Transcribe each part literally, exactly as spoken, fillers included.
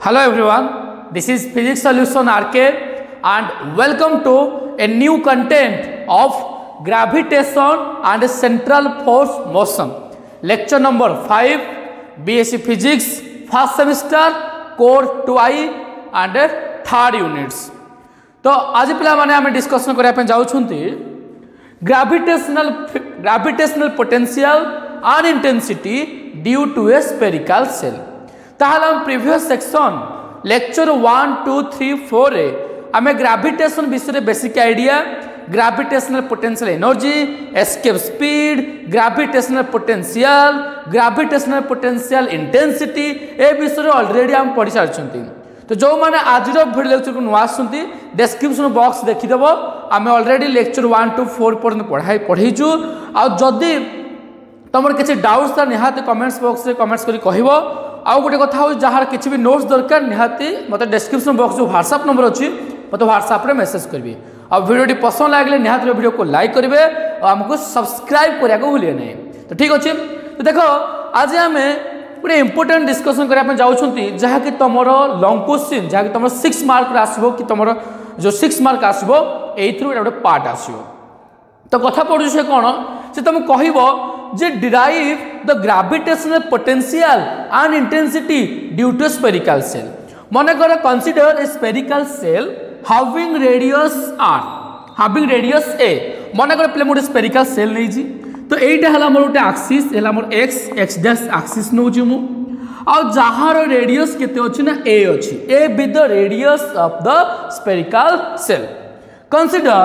Hello everyone, this is Physics Solution R K and welcome to a new content of gravitation and central force motion. Lecture number five, B S c Physics, first semester, core two I and third units. तो आज पिला माने हमें discussion करया पे जाउछुंती gravitational gravitational potential and intensity due to a spherical shell. ताहले हम previous section lecture one two three four रे आमे ग्रेविटेशन विषय basic idea gravitational potential energy escape speed gravitational potential gravitational potential intensity ए विषय already हम पढ़ी सारछंती। तो जो माने आज भिडियो लेक्चर को नुआ आसुंती डिस्क्रिप्शन बॉक्स देखिदेव आमे already lecture one two four पर्यंत पढ़ाई पढ़ीचु आ जदि तुम किसी डाउट्स था निहाती कमेंट्स बॉक्स रे कमेंट्स करी कहबो। आउ गोटे कथा हो जहाँ किसी भी नोट्स दरकार निहाती मत डिस्क्रिप्शन बॉक्स जो व्हाट्सएप नंबर अच्छी मत व्हाट्सएप रे मेसेज करेंगे। और वीडियो पसंद लगे निहाती वीडियो को लाइक करेंगे और आमको सब्सक्राइब करने को भूलिए नहीं। तो ठीक अच्छे तो देख आज आम गोटे इंपोर्टेंट डिस्कसन करने जाऊँगी जहाँकि तुम लंग क्वेश्चन जहाँकि तुम सिक्स मार्क आसो कि तुम जो सिक्स मार्क आसो ये गोटे पार्ट आसो। तो कथा पड़ू से कौन से तुम कह जे derive the gravitational potential and intensity due to spherical shell. मन कर consider a spherical shell having radius r having radius a मन कर पहले मोटे spherical shell नहीं जी तो एटा हला मोर गोटे एक्सिस हला मोर x x डैश एक्सिस नौ जी मु आ जहार रेडियस केते अछि ना a अछि a with the radius of the spherical shell. Consider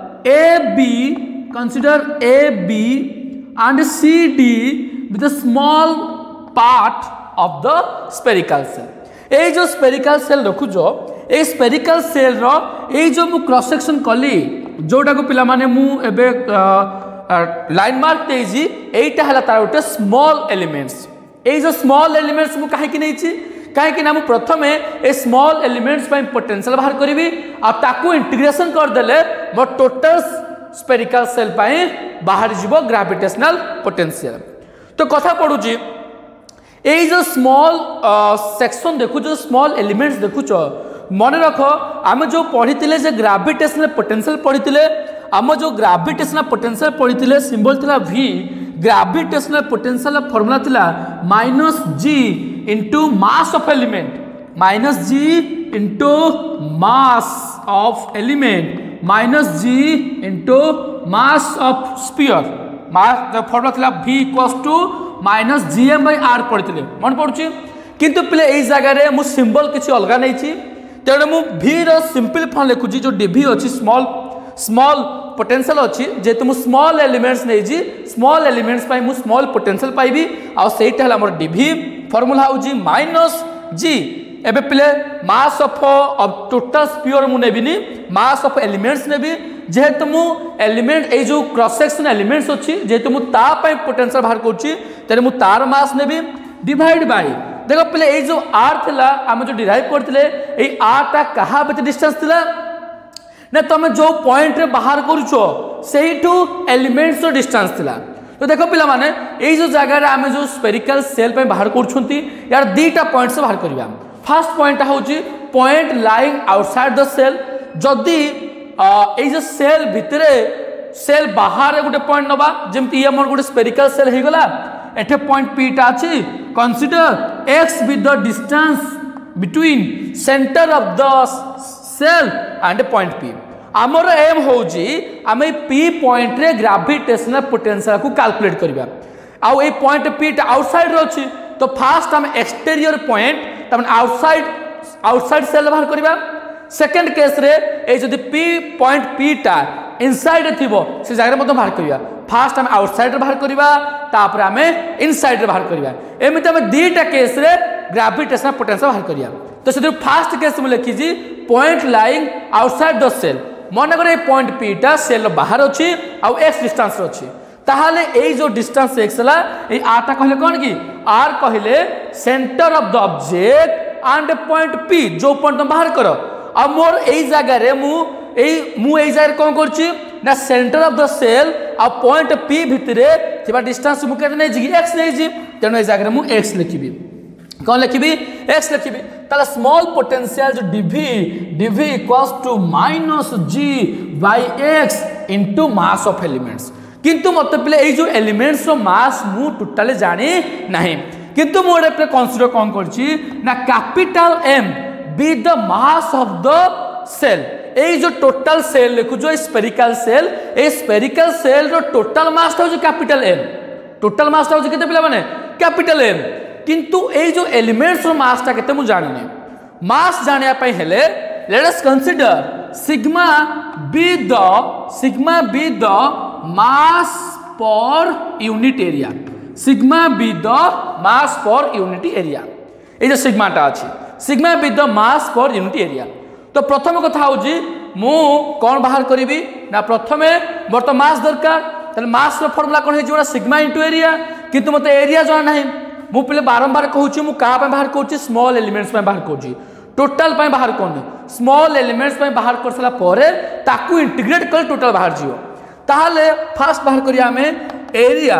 ab consider ab and C D with a small part of the spherical cell. ये जो spherical cell रखु जो ये spherical cell रो ये जो मु क्रॉस सेक्शन कली जोटा को पिला माने मु एबे लाइन मार्क दे जी एटा हला तार उटे स्मॉल एलिमेंट्स ये जो स्मॉल एलिमेंट्स मु काहे कि नै छी काहे कि ना मु प्रथमे ए स्मॉल एलिमेंट्स पय पोटेंशियल बाहर करबी आ ताकू इंटीग्रेशन कर देले मो टोटल स्फेरिकल सेल पाए बाहर जीवो ग्रेविटेशनल पोटेंशियल। तो कथा पड़ू ये जो स्मॉल सेक्शन देखु जो स्मॉल एलिमेंट्स देखु मन रख आम जो पढ़ी जे ग्रेविटेशनल पोटेंशियल पढ़ी आम जो ग्रेविटेशनल पोटेंशियल पढ़ी सिंबल थिला v ग्रेविटेशनल पोटेंशियल फॉर्मूला थिला minus G into mass of element minus G into mass of element minus G into mass of sphere mass formula थिला v equals to minus G M by R पढ़ी मन पड़ुची किंतु पहले यही जगह मु symbol किसी अलग नहीं तेणु मु v रो सिंपल फॉर्म लिखुची जो dv अच्छी स्मॉल स्मॉल पोटेंशियल अच्छी जेहेतु मु स्मॉल एलिमेंट्स नहीं जी स्मॉल एलिमेंट्स पाई मु स्मॉल पोटेंशियल पाइबी आ सेटा हला मोर dv फॉर्मूला होची माइनस जी एबे पहले mass of of total sphere मु नेबिनी मास ऑफ एलिमेंट्स नेबी जेहेतु मु एलिमेंट ए जो क्रॉस सेक्शन एलिमेंट्स अछि जेहेतु मु ता पय पोटेंशियल बाहर करछि तेरे मु तार मास नेबी डिवाइड बाय देखो पहले ए जो r थिला हम जो डिराइव करथिले ए r ता कहा बते डिस्टेंस थिला ना तमे जो पॉइंट रे बाहर करूछो सेहीठू एलिमेंट्स रो डिस्टेंस थिला। तो देखो पिला माने ए जो जगह रे हम जो स्फेरिकल सेल पे बाहर करछुंती यार दीटा पॉइंट से बाहर करबा। फर्स्ट पॉइंट होची point lying outside the shell जदि ए जो सेल भितरे सेल बाहर गोटे पॉइंट नबा जेमति ये मोर गोटे स्फेरिकल सेल हे गला एठे पॉइंट p टा अछि consider x with the distance between centre of the shell and point p हमर एम होची हम p पॉइंट रे ग्रेविटेशनल पोटेंशियल को कैलकुलेट करबा आ ए पॉइंट p टा आउटसाइड रो अछि तो फास्ट हम एक्सटीरियर पॉइंट तमन आउटसाइड आउटसाइड सेल बाहर करबा। सेकंड केस रे ए जदि p पॉइंट p टा इनसाइड थिबो से जगह मत बाहर करबा फास्ट हम आउटसाइड रे बाहर करबा तापर हम इनसाइड रे बाहर करबा एमिते हम दीटा केस रे ग्रेविटेशनल पोटेंशियल बाहर करिया। तो से फास्ट केस में लिखी जी point lying outside the shell मन कर ए पॉइंट p टा सेल बाहर अछि आ x डिस्टेंस रो अछि ताहले ए जो डिस्टेंस x ला ए r टा कहले कोन की r कहले centre of the object and point p जो पॉइंट तुम बाहर करो अब मोर ए जगह रे मु ए मु ए जगह कोन करछि ना सेंटर ऑफ द सेल आ पॉइंट p भितरे थिबा डिस्टेंस मु केते नै जी x नै जी तेनो ए जगह रे मु x लिखिबी। कौन लिखी एक्स लिखी ताले स्मॉल पोटेंशियल जो dv dv equals to minus G by x into mass of elements किंतु मत पे ये जो एलिमेंट्स मास मु टोटाली जानी नहीं किंतु मोटे पे कनसीडर कौन करछि ना capital M be the mass of the shell ये जो टोटल सेल लिखु जो स्पेरिकल सेल ए स्पेरिकल सेल रो टोटल मास था जो कैपिटल एम टोटल मास था केते पिला माने कैपिटल एम किंतु ए जो एलिमेंट्स रो मास ता केते मु जानि नै मास जानिया पई हेले let us consider sigma be the sigma be the mass per unit area sigma be the mass per unit area A जो सिग्मा ता अछि sigma be the mass per unit area तो प्रथम कथा हूँ मु कौन बाहर करी ना प्रथमे मोर तो मास दरकार ताले मास रो फॉर्मूला कौन है सिग्मा इंटू एरिया किंतु मते एरिया जाना नहीं मु पहले बारंबार कहूँ मु का बाहर करूँ स्मॉल एलिमेंट्स बाहर करूँ टोटल बाहर कौन स्मॉल एलिमेंट्स बाहर कर सारा परे ताकू इंटीग्रेट कर टोटल बाहर जीव ताहले फास्ट बाहर करिया हमें एरिया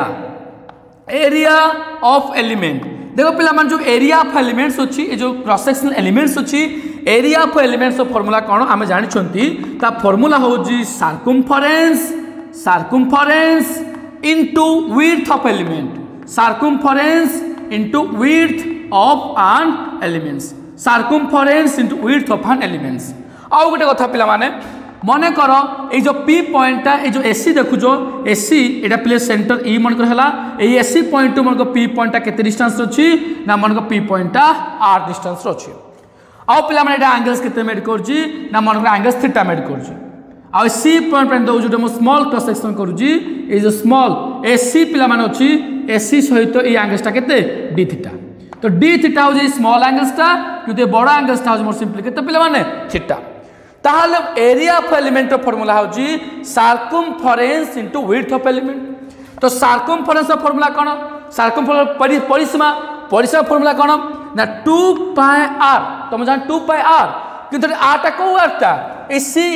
एरिया ऑफ एलिमेंट देखो पिला मान जो एरिया ऑफ एलिमेंट्स अच्छी जो क्रॉस सेक्शनल एलिमेंट्स अच्छी एरिया ऑफ एलिमेंट्स फॉर्मूला कौन आम जानी ता फॉर्मूला होची circumference circumference into width of element circumference into width of an elements circumference into width of an elements आउ गोटे कथा पिला माने मने कर ये जो पी पॉइंटा ये जो एसी देखुच एसी एटा प्ले सेंटर ई मन कर हला ए एसी पॉइंट मन को पी पॉइंटा केते डिस्टेंस अछि ना मन को पी पॉइंटा आर डिस्टेंस अछि आउ पिला माने एटा एंगल्स केते मेड करछि ना मन को एंगल्स थीटा मेड करछि आ सी पॉइंट पे दउ जो स्मॉल क्रॉस सेक्शन करछि ए जो स्मॉल एसी पिला माने अछि एसी सहित ए एंगल्स ता केते डी थीटा तो डी थीटा हो जे स्मॉल एंगल्स ता किते बड़ एंगल्स ता हो मोर सिंपली केते पिला माने थीटा ताहले एरिया ऑफ एलिमेंट फॉर्मूला होची circumference into width of element तो सार्कमफरेंस फॉर्मूला कोन सार्कमफरेंस परिसीमा परिसीमा फॉर्मूला कोन ना टू पाई आर तुम जान टू पाई आर किंतु आर ता को आर ता ए सी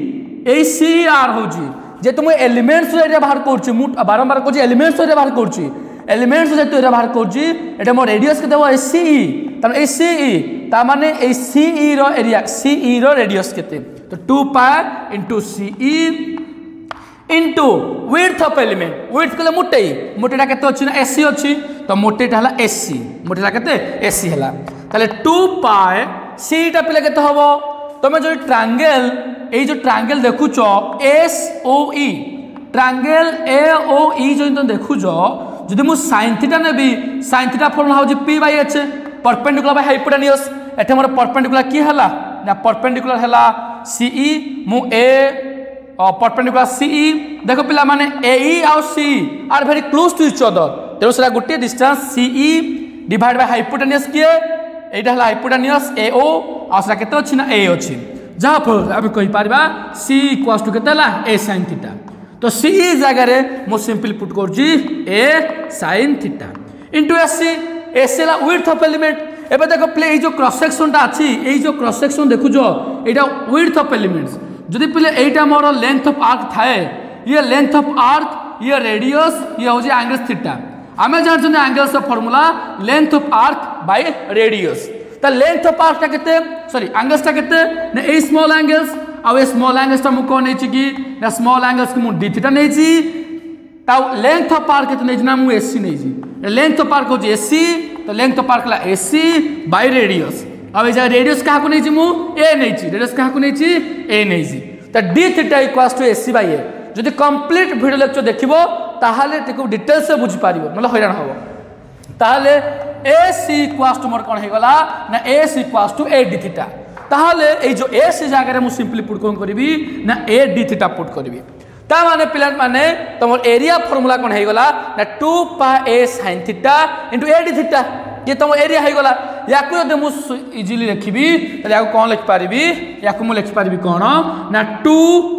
ए सी आर होची जे तुम एलिमेंट्स एरिया बाहर करछि मु बारंबार कहछि एलिमेंट्स एरिया बाहर करछि एलिमेंट्स जे एरिया बाहर करछि एटा मोर रेडियस के देबो एसी तन एसी ता माने ए सीई रो एरिया सीई रो रेडियस केते तो two pi into CE into width of element width कले मोटे मोटेटा केते अछि ना एसी अछि तो मोटेटा हला एसी मोटेटा केते एसी हला ताले टू पाई सी टा पिले केते हबो तमे जो ट्रायंगल ए जो ट्रायंगल देखुचो एस ओ ई ट्रायंगल ए ओ ई जो तुम देखुचो जदि मु sin थीटा नेबी sin थीटा फॉर्मूला हो P by H perpendicular by hypotenuse एठे मोर परपेंडिकुलर की हला ना परपेंडिकुलर हला सीई मु ए परपेंडिकुलर सीई देखो पिला माने एई और C are very close to each other तेरो सेरा गुटे distance CE divide by hypotenuse किए एटा हला हाइपोटेन्यूज एओ और सेरा केते अछि ना ए अछि जहा पर हम कहि पारबा सी इक्वल्स टू केते हला ए sin थीटा तो सीई जगह रे मु सिंपली पुट करजी ए sin theta into SC SC ला विड्थ ऑफ एलिमेंट एबे देखो प्ले ए जो क्रॉस सेक्शन ता अछि ए जो क्रॉस सेक्शन देखु जो एटा विड्थ ऑफ एलिमेंट्स जदि प्ले एटा मोर लेंथ ऑफ आर्क थाए ये लेंथ ऑफ आर्क ये रेडियस ये हो जे एंगल थीटा आमे जान छन angles of formula length of arc by radius त लेंथ ऑफ आर्क ता केते सॉरी एंगल्स ता केते ने ए स्मॉल एंगल्स आ ए स्मॉल एंगल्स ता मु कोन नै छि कि ना स्मॉल एंगल्स को मु डी थीटा नै छि ता लेंथ ऑफ आर्क केते नै छि ना मु एससी नै छि लेंथ ऑफ आर्क हो जे एससी तो लेंथ ऑफ आर्क ला एससी बाय रेडियस अब ए रेडियस का को नै छि मु ए नै छि रेडियस का को नै छि ए नै छि त d theta equals to SC by a जदि कंप्लीट वीडियो लेक्चर देखिबो ताहाले टिको डिटेल से बुझि पारिबो मतलब हैरान होबो ताहाले एसी इक्वल्स टू मोर कोन हे गला ना s equals to a d theta ताहाले ए जो एसी जगह रे मु सिंपली पुट कोन करबी ना ए डी थीटा पुट करबी ता माने पिला माने तमर एरिया फार्मूला कोन हे गला ना two pi a sin theta into a d theta ये तम एरिया हे गला याकु यदि मु इजीली लिखिबी त याकु कोन लिख पारिबी याकु मु लिख पारिबी कोन ना टू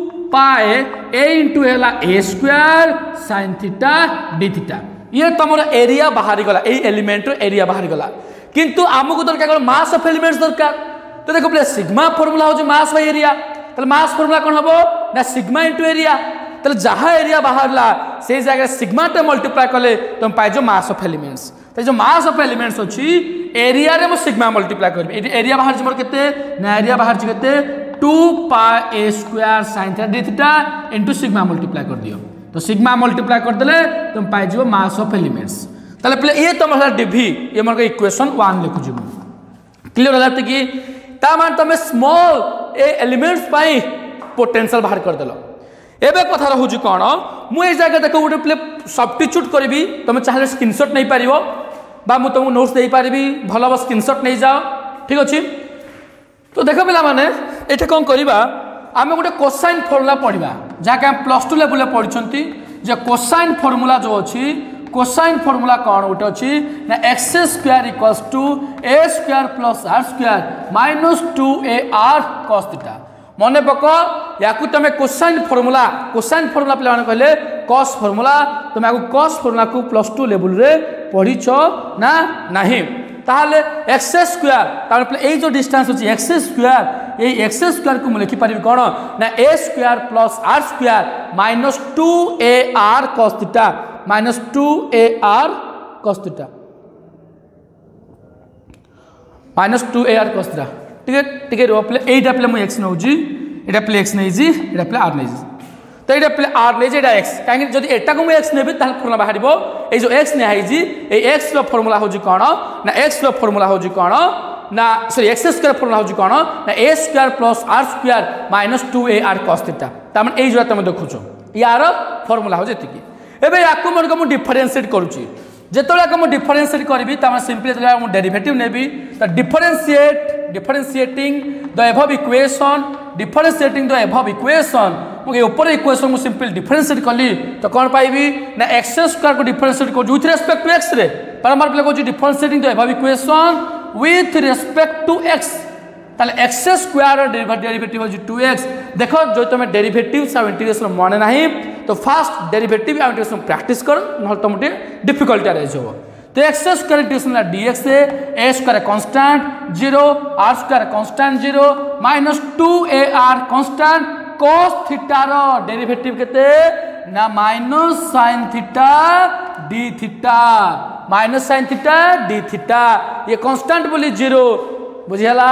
पाई ए इनटू हेला a square sin theta d theta ये तमर एरिया बाहर गला ए एलिमेंट रो एरिया बाहर गला किंतु आमको दरकार मास ऑफ एलिमेंट्स दरकार तो देखो प्ले सिग्मा फार्मूला हो मास बाय एरिया तले मास फार्मूला कोन हबो ना सिग्मा इनटू एरिया तले जहा एरिया बाहरला से जगह सिग्मा टे मल्टीप्लाई करले तुम पाइ जो मास ऑफ एलिमेंट्स तो जो मास ऑफ एलिमेंट्स अच्छी एरिया रे मो सिग्मा मल्टीप्लाई करबी एरिया बाहर मोर केते ना एरिया बाहर केते two pi a square sin theta d theta into sigma multiply कर दियो तो सिग्मा मल्टीप्लाई कर देले तुम पाई जिवो मास ऑफ एलिमेंट्स ताले पहले ये तुम डीवी ये मोर इक्वेशन वन लिखु जिवो क्लियर होला कि ता मान तुम स्मॉल ए एलिमेंट्स पाई पोटेंशियल बाहर कर देलो एबे कथा रहउजी कोन मु ए जगह देखो गोटे प्ले सब्स्टिट्यूट करबी तुम चाहे स्क्रीनशॉट नहीं पारिबो बा मु तुमको नोट्स दे पारिबी भलो बस स्क्रीनशॉट नहीं जाओ ठीक अछि तो देखो पिला माने एठे कोन करबा आमे गोटे कोसाइन फार्मूला पढिबा जाके हम प्लस टू लेवल पढिछंती जे कोसाइन फार्मूला जो अछि कोसाइन फार्मूला कोन गोटे अछि ना x square equals to a square plus r square minus two a r cos theta मने पको याकू तमे कोसाइन फार्मूला कोसाइन फार्मूला प्ले माने कहले cos फार्मूला तमे आकू cos फार्मूला को प्लस टू लेवल रे पढिछो ना नाही ताहले x स्क्वायर तार प्ले ए जो डिस्टेंस अछि x स्क्वायर ए x स्क्वायर को लिखि पारिबी कोन ना a square plus r square minus two a r cos theta minus two a r cos theta minus two a r cos theta ठीक है ठीक है रो प्ले एटा प्ले मु x नउजी एटा प्ले x नै जी एटा प्ले r नै जी तो एटा प्ले r नै जी एटा x काहे जदी एटा को मु x नेबी ताल फार्मूला बाहरिबो ए जो x नै हाई जी ए x रो फार्मूला होजी कोन ना x रो फार्मूला होजी कोन ना सॉरी x स्क्वायर फार्मूला होजी कोन ना a square plus r square minus two a r cos theta त माने ए जो तुम देखुछो यार फार्मूला हो जेतिकी एबे याकू मन को मु डिफरेंशिएट करूची जेतोला को मु डिफरेंशिएट करबी त सिंपली जेतोला मु डेरिवेटिव नेबी त differentiate differentiating the above equation differentiating the above equation मुझे ऊपर इक्वेशन मु सिंपल डिफरेंशिएट कली तो कौन पाइबी ना x स्क्वायर को डिफरेंशिएट को विथ रेस्पेक्ट टू x रे परमार प्ले को differentiating the above equation with respect to x ताले x स्क्वायर डेरिवेटिव हो टू एक्स देखो जो तुम डेरिवेटिव सब इंटीग्रेशन मन नहीं तो फास्ट डेरिवेटिव या इंटीग्रेशन प्रैक्टिस कर न तुम डिफिकल्टी अरेज हो तो x स्क्वायर इंटीग्रेशन dx है a square constant zero r square constant zero minus two a r constant cos theta रो डेरिवेटिव केते ना minus sin theta d theta minus sin theta d theta ये constant बोली zero बुझियाला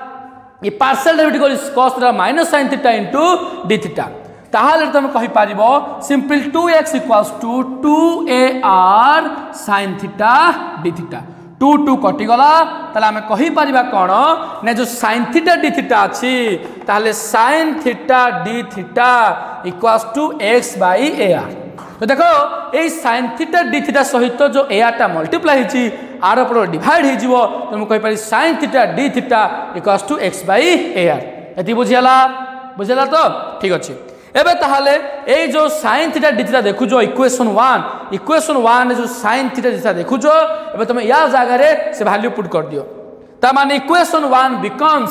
ये partial derivative cos theta minus sin theta into d theta ताहले तुम कहि पारिबो simple two x equals to two a r sin theta d theta two two कटि गला ताले हमें कहि पारिबा कोन ने जो sin थीटा d थीटा अछि ताहले sin theta d theta equals to x by ar तो देखो ए sin थीटा d थीटा सहित जो ar टा मल्टीप्लाई हिची आर पर डिवाइड हि जिवो तुम कहि पारि sin theta d theta equals to x by ar एति बुझियाला बुझियाला तो ठीक अछि एबे ताहले ए जो sin थीटा d थीटा देखु जो इक्वेशन वन इक्वेशन वन जो sin थीटा d थीटा देखु जो एबे तुम या जगह रे से वैल्यू पुट कर दियो ता माने equation one becomes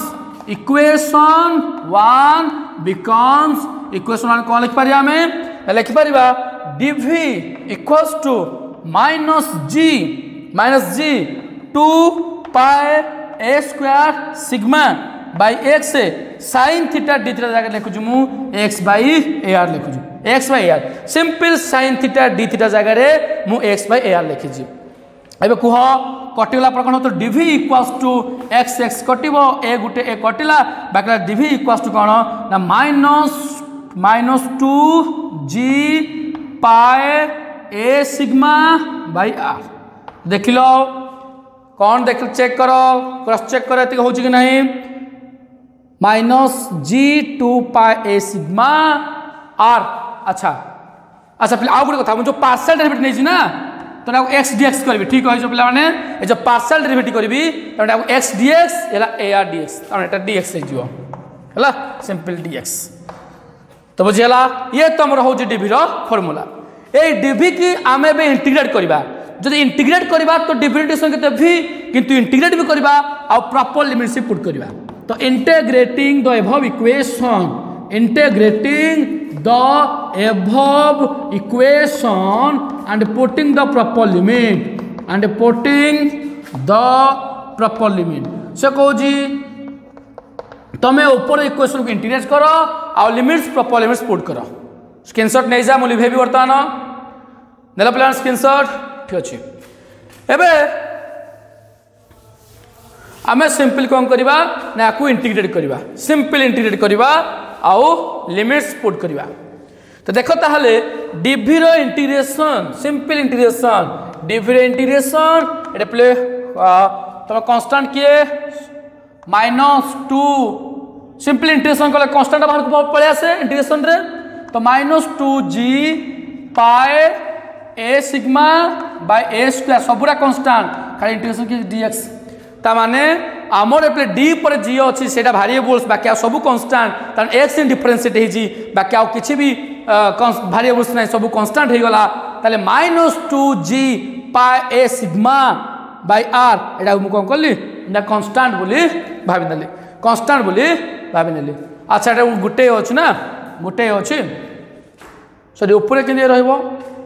equation one becomes equation one कोन लिख पारिया हमें लिख पारिबा dv equals to minus g minus g two pi a square sigma by x से sin थीटा d थीटा जगह लिखु मु x बाय ar लिखु x by ar simple sin theta d theta जगह रे मु x बाय ar लिखि जी एबे कुह कटिला पर कोन तो dv equals to x x कटिबो a गुटे a कटिला बाकला dv इक्वल्स टू कोन ना minus minus two g pi a sigma by r देखिलो कौन देख चेक करो क्रॉस चेक करो एति होची कि नहीं minus g two pi a sigma r अच्छा अच्छा फिर आउ गोटे कथा जो पार्शियल डेरिवेटिव नहीं ना तो ना एक्स डीएक्स करबी ठीक है जो पिला माने ए जो पार्शियल डेरिवेटिव करबी तो ना एक्स डीएक्स एला एआर डीएक्स तो एटा डीएक्स हो जिवो हला सिंपल डीएक्स तो बुझियला ये तुम रहो जे डीवी रो फार्मूला ए डीवी की आमे बे इंटीग्रेट करबा जदि इंटीग्रेट करबा तो डिफरेंशिएशन केते भी किंतु इंटीग्रेट भी करबा आ प्रॉपर लिमिट से पुट करबा तो integrating the above equation integrating the above equation and putting the proper limit and putting the proper limit से को जी तमे ऊपर इक्वेशन को इंटीग्रेट करो आ लिमिट्स प्रॉपर लिमिट्स पुट करो स्क्रीनशॉट नै जा मु लिभेबी वर्तमान नेला प्लान स्क्रीनशॉट ठीक अछि एबे आमे सिंपल कौन करवा ना को इंटीग्रेट करवा सिंपल इंटीग्रेट करवा आउ लिमिट्स पुट करवा तो देखो ताहले डीवी रो इंटीग्रेशन सिंपल इंटीग्रेशन डीवी रो इंटीग्रेशन एटा प्ले तुम कांस्टेंट किए माइनस टू सिंपल इंटीग्रेशन कले कांस्टेंट बाहर को पड़े आसे इंटीग्रेशन रे तो minus two g pi a sigma by a square सबुरा कांस्टेंट खाली इंटीग्रेशन की डीएक्स ता माने आमर एप्ले डी पर जी अच्छी से भारिएबल्स बाकी आ सब कांस्टेंट तान एक्स इन डिफरेंशिएट हे जी बाकी आ किछि भी भारिएबल्स नै सब कांस्टेंट हे गला ताले minus two g pi a sigma by r एटा मु कोन करली ना कांस्टेंट बोली भाबी नली कांस्टेंट बोली भाबी नली अच्छा एटा गुटे अछि ना गुटे अछि सॉरी ऊपर केने रहइबो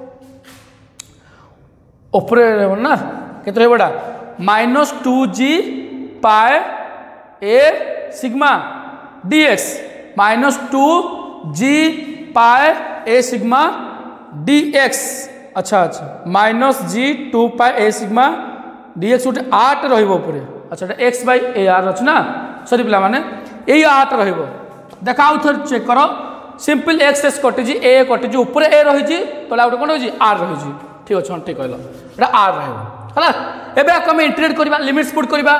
ऊपर रहइबो ना केते रहइबोडा minus two g pi a sigma d x minus two g pi a sigma d x अच्छा अच्छा माइनस जी टू पाए ए सिग्मा डी एक्स गोटे आठ रही अच्छा एक्स बै ए आर अच्छे ना सरी पिला माने यही आठ रखा थर चेक कर सिंपल एक्स एस कटिजी ए कटिजी ऊपर ए रही तला गोटे कौन रही आर रही ठीक अच्छे ठीक कहल आर रहा एबे आम इंटीग्रेट करवा लिमिट्स पुट करवा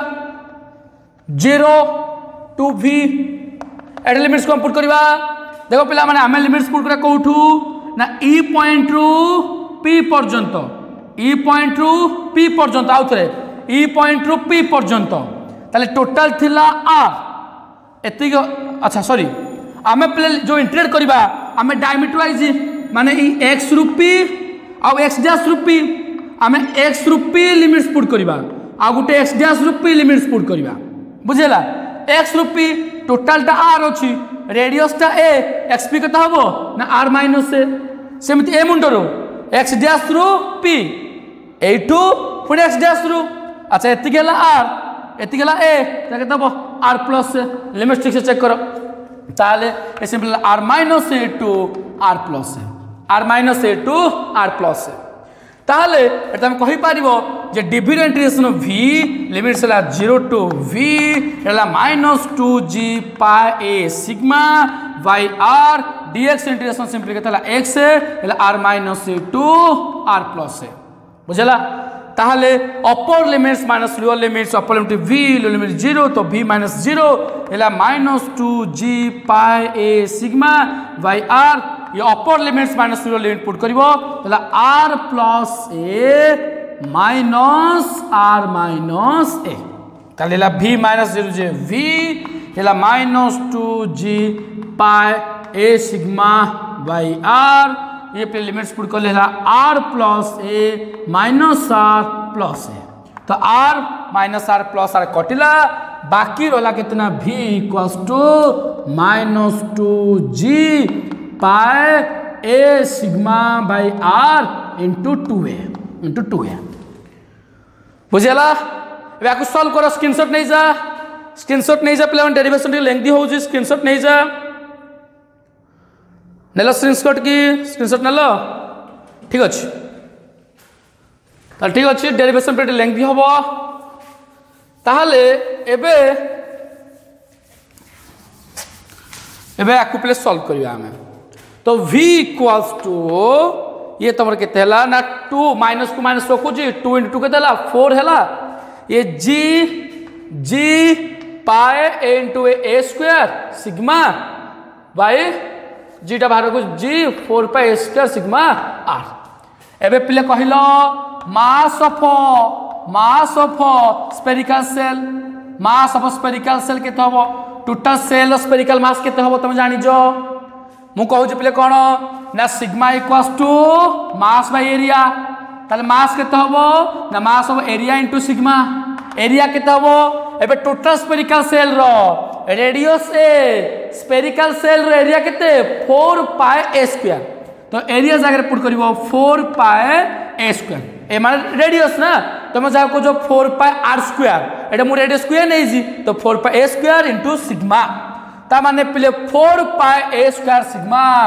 जीरो टू भी एट लिमिट्स को पुट करवा देखो पिला माने आम लिमिट्स पुट करा कोठू ना ई पॉइंट रु पी पर्यंत ई पॉइंट रु पी पर्यंत आउ थरे ई पॉइंट रु पी पर्यंत ताले टोटल थिला आर एति अच्छा सॉरी आम पे जो इंटीग्रेट करवा आम डायमीटर वाइज माने ई एक्स रु पी आ एक्स डैश रु पी आम एक्स रु पी लिमिट्स पुट करवा आ गोटे एक्स डैश रु पी लिमिट्स पुट करवा बुझेला एक्स रु पी टोटल टा आर अछि रेडियस टा ए एक्स पी कता हबो ना आर माइनस ए सेमति ए मुंडरो एक्स डैश रु पी ए टू पुणे एक्स डैश रु अच्छा एति गेला आर एति गेला ए ता कता हबो आर प्लस ए लिमिट ठीक से चेक करो ताले ए simple r minus a to r plus a r minus a to r plus a ताहले एटा हम कहि पारिबो जे डीवी रो इंटीग्रेशन v लिमिट्स हला जीरो टू v हला minus two g pi a sigma by r dx integration simple केतला x हला r minus to r plus a बुझला ताहले upper limits minus lower limits upper limit v lower limit zero तो v minus zero हला minus two g pi a sigma by r ये upper limits minus lower limit put करिवो तला r plus a minus r minus a तलेला v minus zero जे v हेला minus two g pi a sigma by r ये पे limits put कर लेला r plus a minus r plus a तो r minus r plus r कटिला बाकी रहला कितना v equals to minus two g pi a sigma by r into two a into two a बुझेला या solve करो स्क्रीनशॉट नहीं जा स्क्रीनशॉट नहीं जा पे डेरिवेशन लेंथी हो स्क्रीनशॉट नहीं जा नेल स्क्रीनशॉट की स्क्रीनशॉट नेल ठीक अच्छे ठीक अच्छे डेरिवेशन पे लेंथी हम ताहले एबे एबे आकु प्ले सॉल्व करिया हमें तो v इक्वल्स टू ये तुम के ना टू माइनस टू माइनस रखुची टू इंटू टू के फोर है ये g g pi a into a square sigma by zeta बाहर रखु g four pi A square sigma are एबे पिले कहलो mass of mass of spherical shell mass of spherical shell केते हबो टोटल सेल स्फेरिकल मास केते हबो तुम जानि जो मु कहूँ पे कौन ना sigma equals to mass by area ताले मास केते हबो ना mass of area into sigma area केते हबो एबे टोटल स्फेरिकल सेल रो रेडियस ए स्फेरिकल सेल रो एरिया केते फोर पाई ए स्क्वायर तो एरिया जगह पुट करिवो four pi a square a माने रेडियस ना तुम जा को जो फोर पाई आर स्क्वायर एटा मु रेडियस स्क्वायर नै जी तो four pi a square into sigma ता माने पिले four pi a square sigma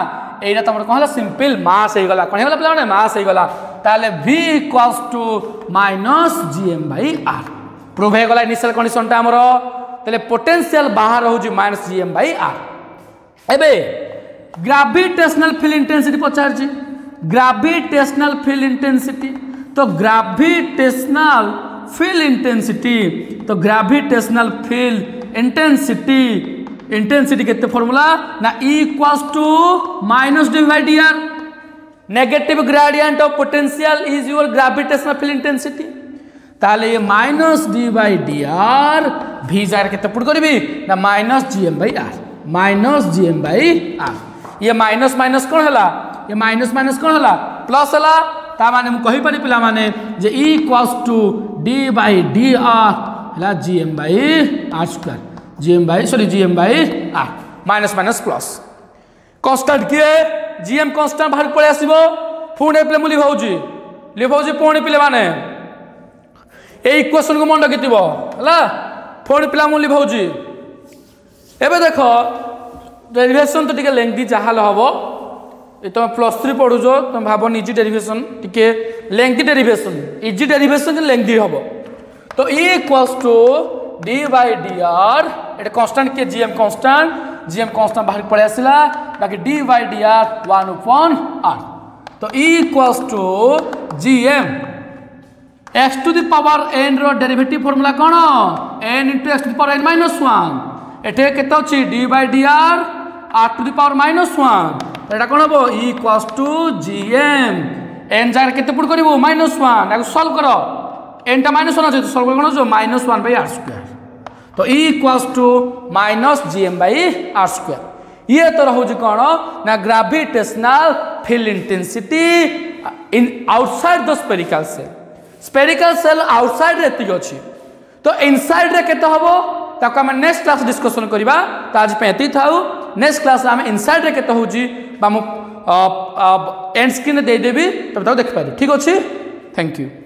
एटा तुम कौन है सिंपल मास हो गला कौन हो गला पे मास हो गला ताले v equals to minus gm by r prove हो गला इनिशियल कंडीशनटा हमर ताले पोटेंशियल बाहर हो माइनस gm बाई r एबे ग्रेविटेशनल फील्ड इंटेंसिटी पचार जी ग्रेविटेशनल फील्ड इंटेंसिटी तो ग्रेविटेशनल फील्ड इंटेंसिटी तो ग्रेविटेशनल फील्ड इंटेंसिटी इंटेंसिटी केते फार्मूला ना E equals to minus d by d r negative gradient of potential is your gravitational field intensity ताले ये minus d by d r भी jar केते put करबी ना minus gm by r minus gm by r ये minus minus कौन हला ये माइनस माइनस कौन हला प्लस हला ता माने मु कहि पारि पिला माने जे E equals to d by d r हला gm by r square gm by sorry gm by r minus minus plus constant के gm कांस्टेंट बाहर पळे आसीबो पुणे पिले मुली भौजी ले भौजी पुणे पिले माने ए इक्वेशन को मन रखिथिबो हला पुणे पिला मुली भौजी एबे देखो डेरिवेशन तो टिके लेंथी जाहाल हबो ए तुम प्लस थ्री पढ़ुच तुम भाव इजी डेरिवेशन टिके lengthy derivation easy derivation lengthy हम तो E equals to d by d r ये कांस्टेंट के जीएम कांस्टेंट जीएम कांस्टेंट बाहर पड़े आसला बाकी d by d r one upon r तो E equals to gm x to the power n रो डेरिवेटिव फार्मूला कौन n into x to the power n minus one एटे केते अछि d by d r are to the power minus one एटा कोन हबो E equals to gm n जार केते पुट करबो माइनस वन याको सॉल्व करो n टा माइनस वन अछि सॉल्व कोन जो minus one by r square तो E equals to minus gm by r square ये तो रहउ जे कोन ना gravitational field intensity in outside the spherical shell spherical shell outside रहती अछि तो इनसाइड रे केते हबो ताको हम नेक्स्ट क्लास डिस्कशन करबा त आज पे एती थाउ नेक्स्ट क्लास हम इनसाइड रे केते होजी बा मु एंड स्क्रीन दे देबी तब तक देख पारे ठीक अछि थैंक यू।